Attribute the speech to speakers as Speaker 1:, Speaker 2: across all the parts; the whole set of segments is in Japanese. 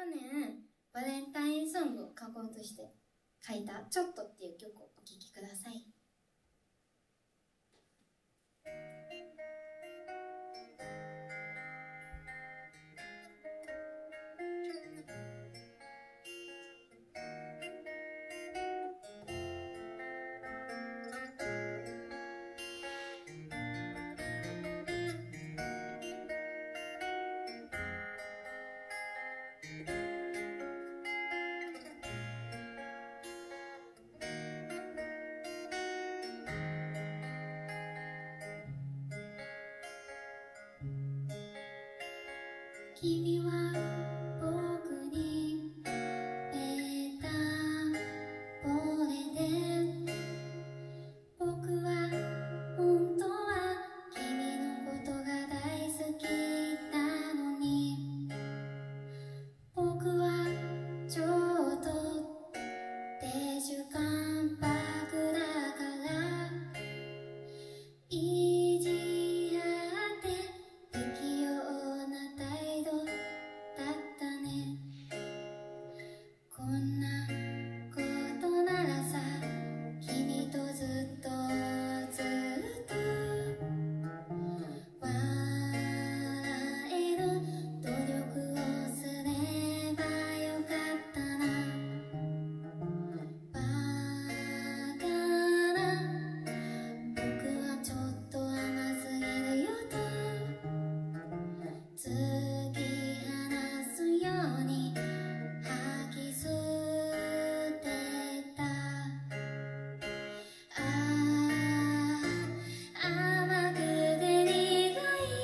Speaker 1: 去年バレンタインソングを書こうとして書いた「ちょっと」っていう曲をお聴きください。君は僕にベタ惚れで、僕は本当は君のことが大好きなのに、僕はちょっと亭主関白だから意地あって不器用な態度だったね。こんなことならさ、君とずっとずっと笑える努力をすればよかったな。バカな僕はちょっと甘すぎるよと突き放すように吐き捨てた。ああ甘くて苦い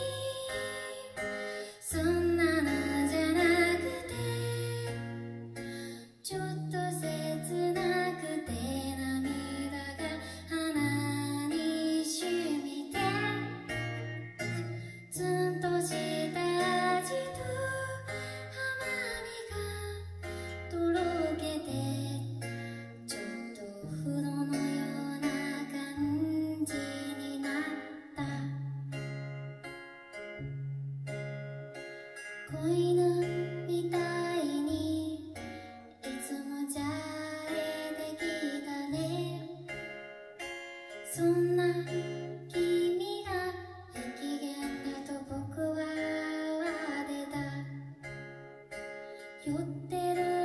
Speaker 1: そんなのじゃなくて、ちょっと切なくて涙が鼻に染みて、ツンとした味と甘みがとろけて、ちょっと風呂のような感じになった。子犬みたいにいつもじゃれてきたね。そんな君が不機嫌だと僕は慌てた。酔ってる